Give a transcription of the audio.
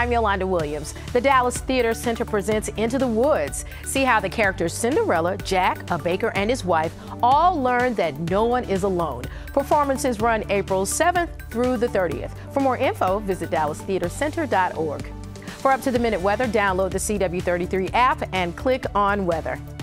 I'm Yolanda Williams. The Dallas Theater Center presents Into the Woods. See how the characters Cinderella, Jack, a baker, and his wife all learn that no one is alone. Performances run April 7th through the 30th. For more info, visit dallastheatercenter.org. For up-to-the-minute weather, download the CW33 app and click on Weather.